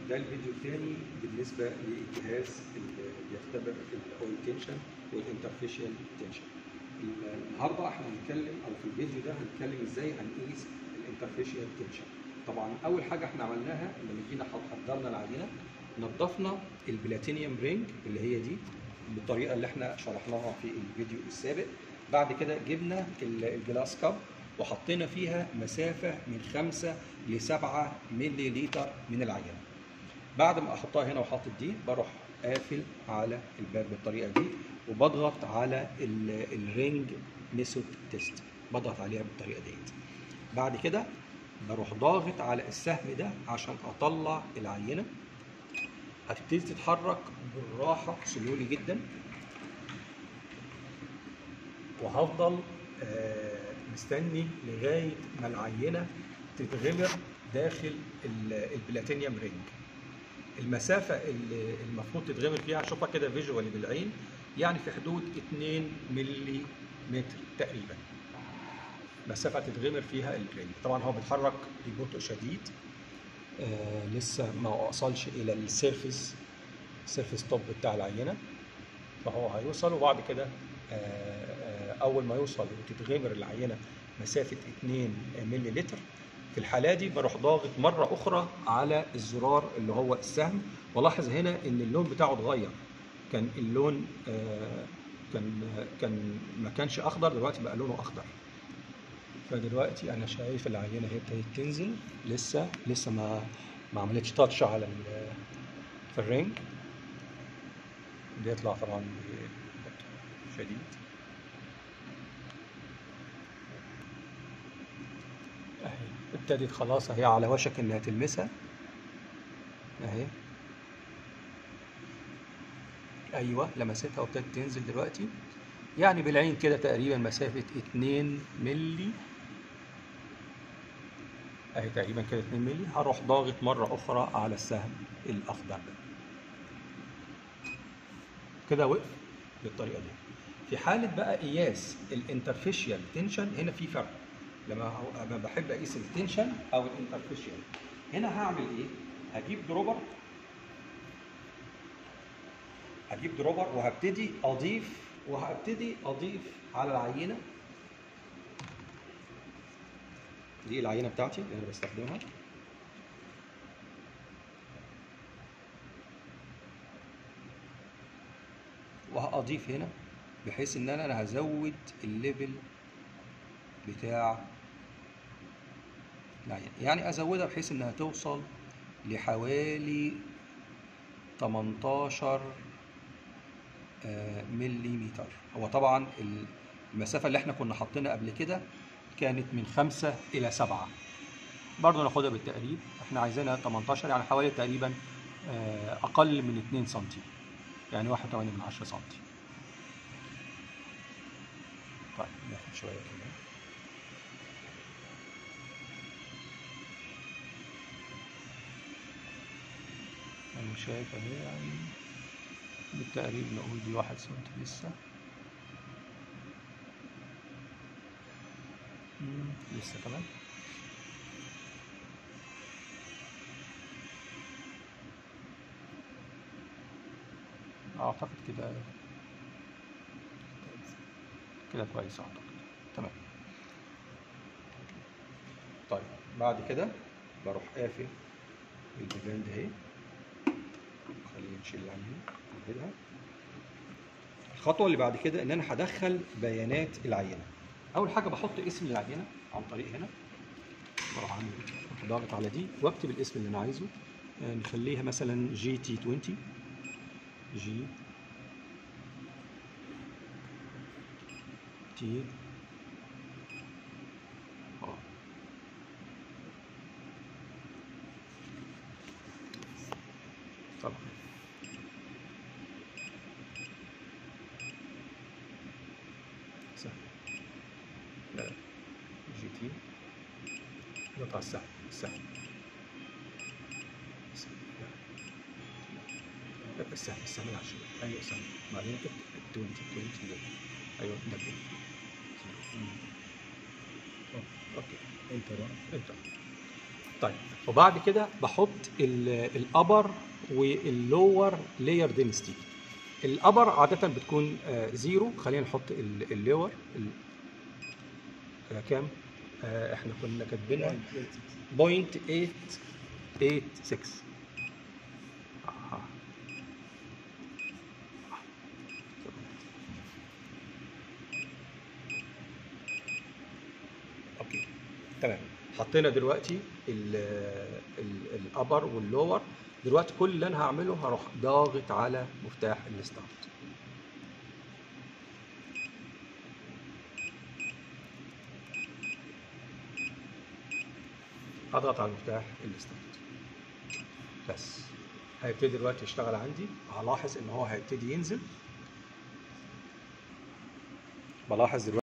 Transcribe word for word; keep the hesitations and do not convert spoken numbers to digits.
ده الفيديو الثاني بالنسبه للجهاز اللي بيختبر الاويل تنشن والانترفيشال تنشن. النهارده احنا هنتكلم او في الفيديو ده هنتكلم ازاي هنقيس الانترفيشال تنشن. طبعا اول حاجه احنا عملناها لما جينا حضرنا العينه نضفنا البلاتينيوم رينج اللي هي دي بالطريقه اللي احنا شرحناها في الفيديو السابق. بعد كده جبنا الجلاس كاب وحطينا فيها مسافه من خمسة لسبعة ملي لتر من العينه. بعد ما احطها هنا وحاطط دي بروح قافل على الباب بالطريقه دي وبضغط على الرينج ميثود تيست، بضغط عليها بالطريقه ديت. بعد كده بروح ضاغط على السهم ده عشان اطلع العينه. هتبتدي تتحرك بالراحه سلولي جدا، وهفضل مستني لغايه ما العينه تتغمر داخل البلاتينيوم رينج. المسافه اللي المفروض تتغمر فيها هشوفها كده فيجوالي بالعين، يعني في حدود اتنين ملي متر تقريبا مسافه تتغمر فيها الرينج. طبعا هو بيتحرك ببطء شديد، آه لسه ما وصلش الى السيرفيس السيرفيس توب بتاع العينه، فهو هيوصل. وبعد كده آه اول ما يوصل وتتغمر العينه مسافه اتنين ملي لتر، في الحاله دي بروح ضاغط مره اخرى على الزرار اللي هو السهم. ولاحظ هنا ان اللون بتاعه اتغير، كان اللون آه كان كان ما كانش اخضر، دلوقتي بقى لونه اخضر. فدلوقتي انا شايف العينه هي ابتدت تنزل، لسه لسه ما ما عملتش تاتش على في الرينج. بيطلع طبعا ببطء شديد. اهي ابتدت خلاص، اهي على وشك انها تلمسها اهي. ايوه لمستها وابتدت تنزل دلوقتي، يعني بالعين كده تقريبا مسافه اتنين ملي اهي، تقريبا كده اتنين ملي. هروح ضاغط مره اخرى على السهم الاخضر ده كده، وقف بالطريقه دي. في حاله بقى قياس الانترفيشال تنشن هنا في فرق. لما لما بحب اقيس التنشن او الانترفيشال هنا هعمل ايه؟ هجيب دروبر هجيب دروبر وهبتدي اضيف وهبتدي اضيف على العينه دي، العينه بتاعتي اللي انا بستخدمها. وهضيف هنا بحيث ان انا انا هزود الليفل بتاع العينه، يعني ازودها بحيث انها توصل لحوالي تمنتاشر ملي متر. هو طبعا المسافه اللي احنا كنا حاطينها قبل كده كانت من خمسة الى سبعة، برضه ناخدها بالتقريب. احنا عايزينها تمنتاشر، يعني حوالي تقريبا اقل من اتنين سنتي، يعني واحد وتمانية من عشرة سنتي. طيب ناخد شويه كده. انا شايف اهي، يعني بالتقريب نقول دي واحد سنتي لسه. مم. لسه كمان. اعتقد كده كده كويس، اعتقد تمام. طيب بعد كده بروح قافل البيبان ده اهي، خلينا نشيل العينه نبدها. الخطوه اللي بعد كده ان انا هدخل بيانات العينه. اول حاجه بحط اسم العينه عن طريق هنا، بروح عامل ضاغط على دي واكتب الاسم اللي انا عايزه. يعني نخليها مثلا جي تي عشرين، جي تي اه طبعا سهل. لا جي تي قطع السهل السهل لا السهل السهل عشان ايوه سهل. بعدين كتبت عشرين عشرين ده ايوه ده كده. اوكي انتر انتر طيب وبعد كده بحط الابر واللور لاير دينستي. الابر عاده بتكون آه زيرو، خلينا نحط اللور آه كام؟ آه احنا كنا كاتبينها صفر فاصلة ثمانية ثمانية ستة. آه. اوكي تمام. حطينا دلوقتي الابر واللور. دلوقتي كل اللي انا هعمله هروح ضاغط على مفتاح الستارت. اضغط على مفتاح الستارت بس هيبتدي دلوقتي يشتغل عندي. هلاحظ ان هو هيبتدي ينزل. بلاحظ دلوقتي